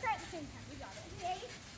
try at the same time. We got it. Ready?